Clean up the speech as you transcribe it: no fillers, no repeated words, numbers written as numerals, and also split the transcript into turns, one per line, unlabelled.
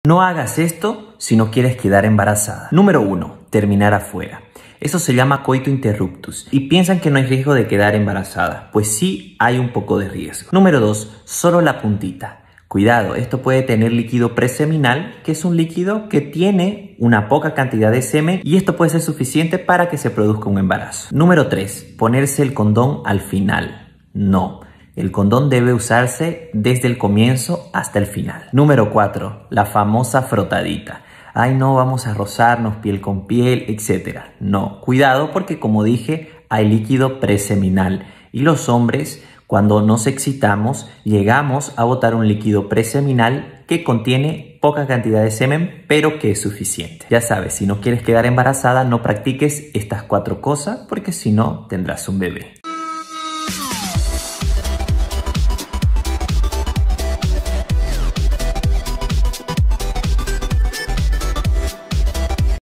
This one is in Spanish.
No hagas esto si no quieres quedar embarazada. Número 1. Terminar afuera. Eso se llama coito interruptus y piensan que no hay riesgo de quedar embarazada. Pues sí, hay un poco de riesgo. Número 2. Solo la puntita. Cuidado, esto puede tener líquido preseminal, que es un líquido que tiene una poca cantidad de semen y esto puede ser suficiente para que se produzca un embarazo. Número 3. Ponerse el condón al final. No. El condón debe usarse desde el comienzo hasta el final. Número 4. La famosa frotadita. Ay, no, vamos a rozarnos piel con piel, etc. No, cuidado porque como dije, hay líquido preseminal y los hombres, cuando nos excitamos, llegamos a botar un líquido preseminal que contiene poca cantidad de semen, pero que es suficiente. Ya sabes, si no quieres quedar embarazada, no practiques estas 4 cosas porque si no, tendrás un bebé.